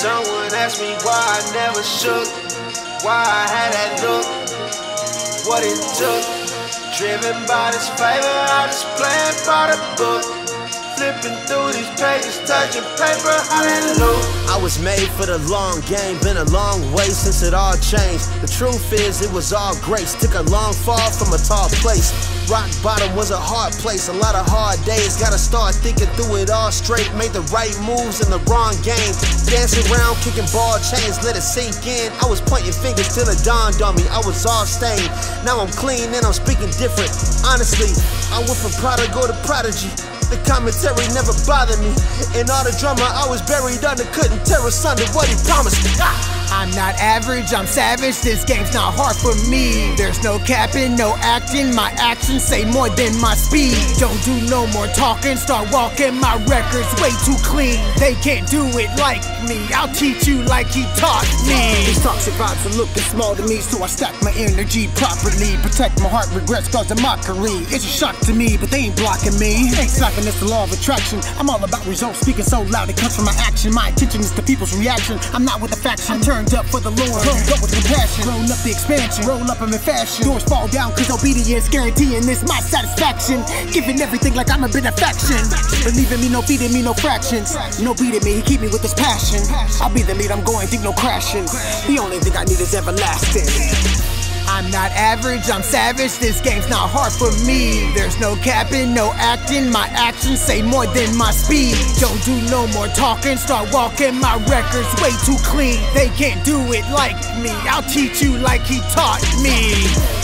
Someone asked me why I never shook, why I had that look, what it took. Driven by this favor, I just playing by the book. Flipping through these pages, touching paper, hallelujah. I was made for the long game, been a long way since it all changed. The truth is, it was all grace. Took a long fall from a tall place. Rock bottom was a hard place, a lot of hard days. Gotta start thinking through it all straight. Made the right moves in the wrong game. Dancing around, kicking ball chains, let it sink in. I was pointing fingers till it dawned on me. I was all stained. Now I'm clean and I'm speaking different. Honestly, I went from prodigal to prodigy. The commentary never bothered me. In all the drama I was buried under, couldn't tear asunder what he promised me. I'm not average, I'm savage, this game's not hard for me. There's no capping, no acting, my actions say more than my speed. Don't do no more talking, start walking, my record's way too clean. They can't do it like me, I'll teach you like he taught me. These toxic vibes are looking small to me, so I stack my energy properly. Protect my heart, regrets cause a mockery. It's a shock to me, but they ain't blocking me. Ain't slacking, it's the law of attraction. I'm all about results, speaking so loud it comes from my action. My attention is to people's reaction, I'm not with the faction. I'm turned up for the Lord, turned up with compassion. Roll up the expansion, roll up I'm in fashion. Doors fall down cause obedience, guaranteeing this my satisfaction. Giving everything like I'm a benefaction. Believing me, no feeding me, no fractions. No beating me, he keep me with his passion. I'll be the lead, I'm going deep, no crashing. The only thing I need is everlasting. I'm not average, I'm savage, this game's not hard for me. There's no capping, no acting, my actions say more than my speed. Don't do no more talking, start walking, my record's way too clean. They can't do it like me, I'll teach you like he taught me.